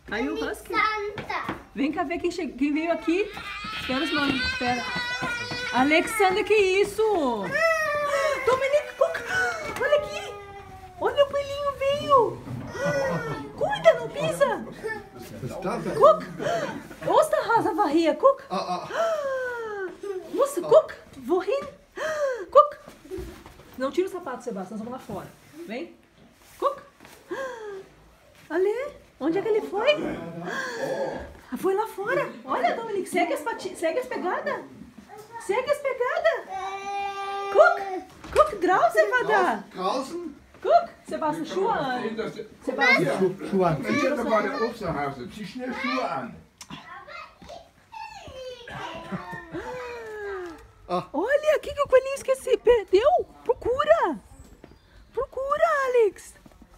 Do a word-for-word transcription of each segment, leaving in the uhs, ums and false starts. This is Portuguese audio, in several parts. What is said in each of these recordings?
Caiu o husky. Vem cá ver quem, che... quem veio aqui. Espera os nomes, espera. Alexander, que isso? Dominique Cook, olha aqui. Olha o coelhinho veio. Cuida, não pisa. Cook, Osterhasenvarrier, Cook. Moça, Cook, wohin? Cook. Não tira o sapato, Sebastião, nós vamos lá fora. Vem. Cook. Ali, onde é que ele foi? Ah, foi lá fora. Olha, Dominique, segue as, pati... segue as pegadas. Segue as pegadas. Cook, Cook, draußen war da. Draußen? Guck, Sebastian, Schuhe an. Sebastian. Schuhe an. Ich habe bei der Osterhase. Zieh schnell Schuhe an. Olha, o que, que o coelhinho esqueceu? Perdeu? Procura. Procura, Alex.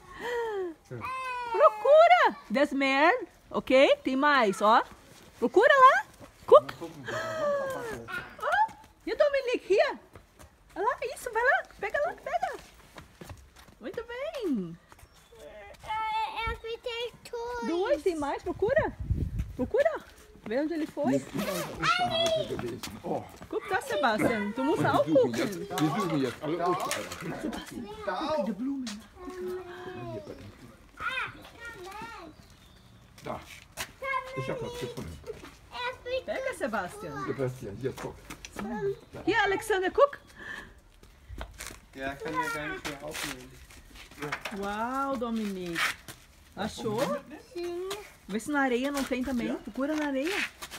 Procura. Das mehr, ok? Tem mais, ó. Procura lá. Cook. Oh, e o Dominique, here. Olha lá, isso, vai lá. Pega lá, pega. Muito bem. Dois, tem mais, procura. Procura. Vê onde ele foi. Oh. Guck da, Sebastian. Du musst auch gucken. Wir suchen jetzt alle Osterhase. Sebastian, guck die Blumen. Da. Ich habe was gefunden. Pega, Sebastian. Sebastian, hier, guck. Hier, Alexander, guck. Ja, kann ja gar nicht mehr aufnehmen. Uau, Dominique. Achou? Sim. Vê se na areia não tem também. Procura na areia.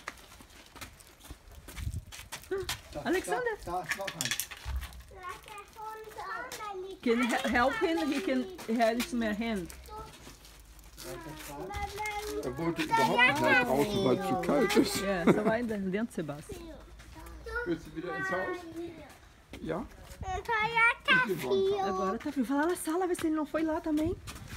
Ah, Alexander. Da ist noch ein. Can he- help him? He can help mehr hand. Er wollte überhaupt nicht nach draußen, weil es zu kalt ist. Ja, só vai dentro, Sebastian. Willst du wieder ins Haus? Ja? Agora tá frio. Vai lá na sala, ver se ele não foi lá também.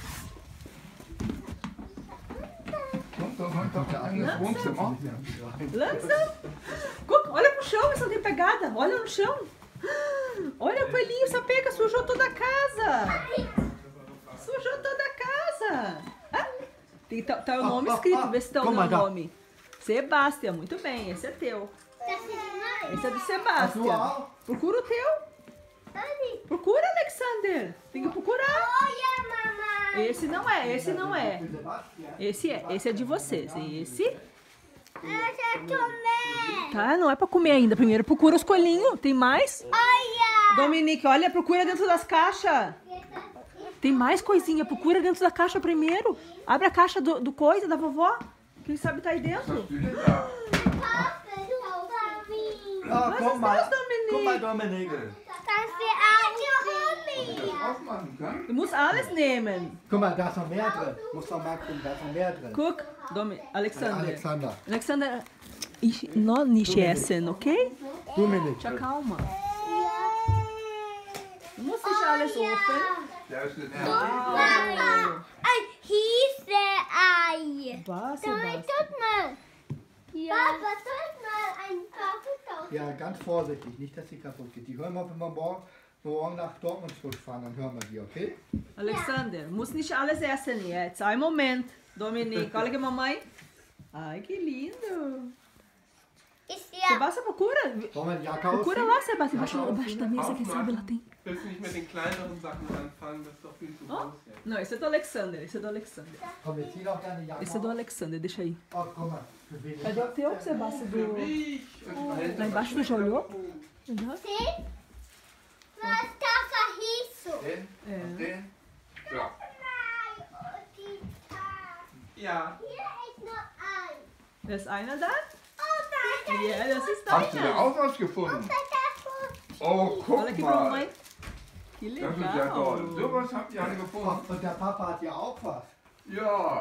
Kommt doch einfach ein ins Wohnzimmer. Langsam. Guck, olha pro chão, ver se não tem pegada. Olha no chão. Olha o coelhinho, essa pega, sujou toda a casa. Sujou toda a casa. Ah, tem, tá, tá o nome escrito, vê se tá o Toma, dá. nome. Sebastian, muito bem, esse é teu. Esse é do Sebastian. Procura o teu. Procura, Alexander. Tem que procurar. Esse não é, esse não é. Esse é, esse é de vocês. Esse. Tá, não é pra comer ainda. Primeiro procura os coelhinhos. Tem mais? Dominique, olha, procura dentro das caixas. Tem mais coisinha. Procura dentro da caixa primeiro. Abre a caixa do, do coisa da vovó. Quem sabe tá aí dentro. Ah, guck mal. Guck mal, Dominique. Aufmachen kann? Du musst alles nehmen. Guck mal, da ist noch mehr drin. Muss doch mal gucken, da ist noch mehr drin. Guck, Domi Alexander. Alexander. Alexander, ich noch nicht essen, okay? Dominique. Te acalma. Du musst nicht alles offen. Da ist eine Ein Hieseei. Was, Tut mal. Papa, tut mal ein Kaffee. Ja, ganz vorsichtig, nicht, dass sie kaputt geht. Die hören wir, wenn wir morgen, morgen nach Dortmund fahren, dann hören wir die, okay? Alexander, muss nicht alles essen jetzt. Ein Moment, Dominique. Olha aqui, mamãe. Ai, que lindo. Ist ja. Sebastian, procura. Wollen wir die Jacke Procura ausziehen? lá, Sebastian. Embaixo, embaixo da mesa, quem sabe lá tem. Willst du nicht mit den kleineren Sachen anfangen? Das ist doch viel zu Oh, groß jetzt. não, esse é do Alexander. Esse é do Alexander. Komm, wir ziehen auch deine Jacke Esse é do aus. Alexander, deixa aí. Oh, komm mal. bewege dich. Cadê o teu, Sebastian? Do... Ich und Lá embaixo tu já olhou? Já? Sehen? Was da verhieß? Den, É. den. Ja. ja. Hier ist noch ein. Da ist einer da? Oh, da ist Ja, das ist Hast du da deiner. auch was gefunden? Oh, Olha guck aqui pra mal. mamãe. Que Das ist ja toll. legal. Sowas habt ihr alle gefunden. Und der Papa hat ja auch was. Ja.